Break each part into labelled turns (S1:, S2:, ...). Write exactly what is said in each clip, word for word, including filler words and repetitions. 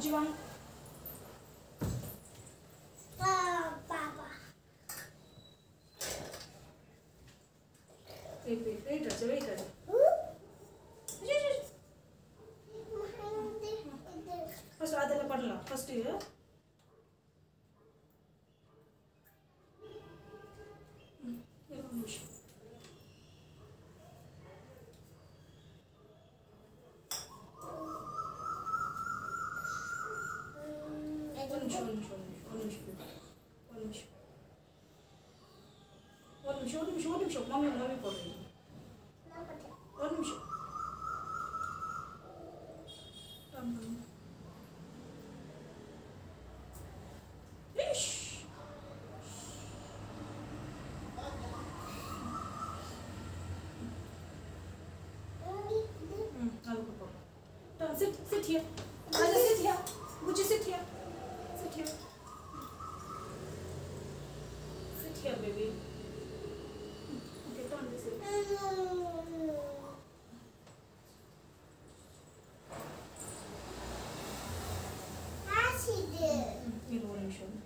S1: பூஜி வாங்க. Wait wait wait Raja wait Raja. First அதெல்லாம் பண்ணலாம். ஃபர்ஸ்ட் ஒரு நிமிஷம் ஒரு நிமிஷம் மாமி மாமி போடுறீங்க. ஒரு நிமிஷம் Sit, sit here. Raja, sit here. Would you sit here? Sit here. Sit here, baby. Okay, turn this way. You know what I'm showing you.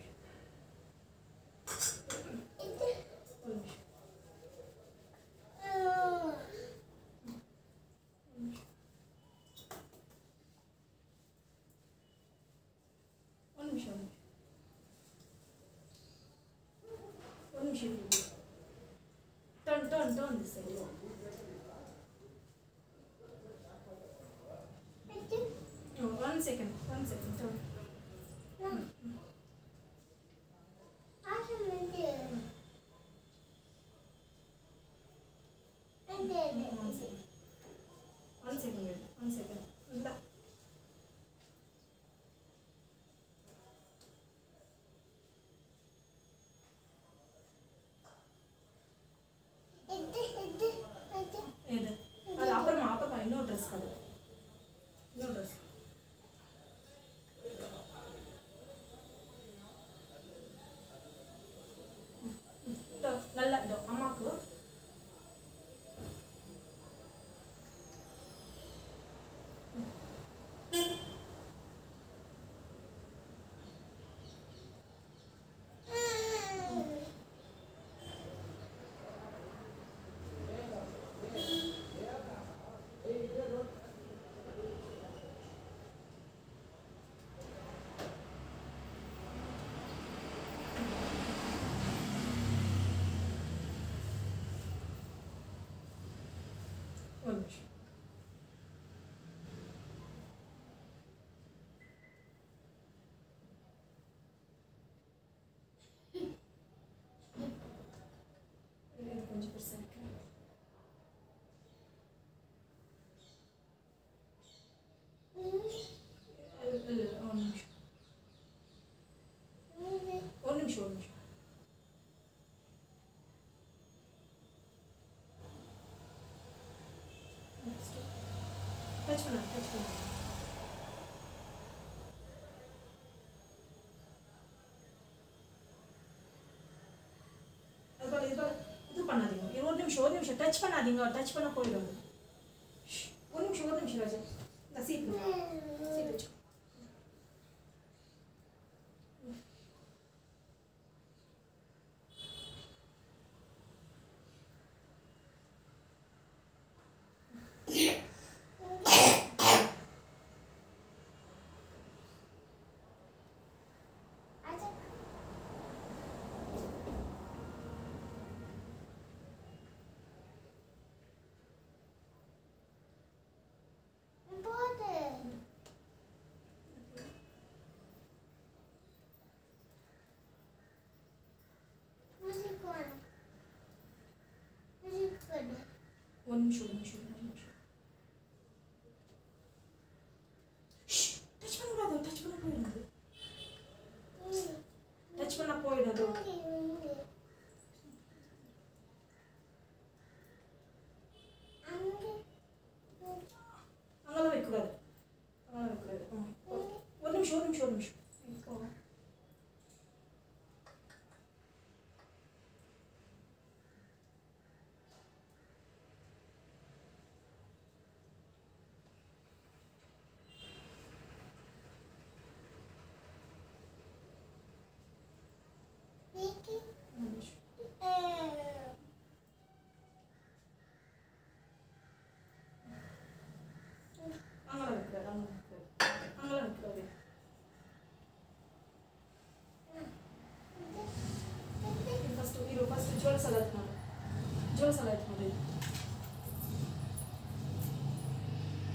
S1: Turn, turn, turn this side. No, one second, one second, turn. Mm. One second. One second, wait. One second. Illa. இது அது அப்புறமா அப்புறமா இன்னொரு dress colour இன்னொரு dress நல்லா இதோ அம்மாக்கு ஒரு நிமிஷம் இது கொஞ்சம் பெருசாக இருக்கு. இல்லை ஒரு நிமிஷம் ஒரு நிமிஷம் ஒரு நிமிஷம் டச் பண்ண டச் பண்ண அது இது இது பண்ணாதீங்க. ஒரு நிமிஷம் ஒரு நிமிஷம் டச் பண்ணாதீங்க. டச் பண்ண போயிடும். ஒரு நிமிஷம் ஒரு நிமிஷம் ராஜா. இந்த சீட் சீட் வச்சு ஒரு நிமிஷம் ஒரு நிமிஷம் ஒரு நிமிஷம் டச் பண்ணக்கூடாது. டச் பண்ண போயிடாது. டச் பண்ண போயிடாது. அங்கெல்லாம் வைக்கக்கூடாது. அங்கெல்லாம் வைக்கக்கூடாது. ஒரு நிமிஷம் ஒரு நிமிஷம் ஒரு நிமிஷம் அங்கே நிற்கிறாரு அங்கே நிற்கிறாரு அங்கே நிற்கிறாரு ஃபஸ்ட்டு இரு ஃபஸ்ட்டு ஜுவல்ஸ் ಎಲ್ಲ ಎತ್ತು ಮಾಡು ಜೋಲ್ಸ್ ಎಲ್ಲ ಎತ್ತು ಮಾಡು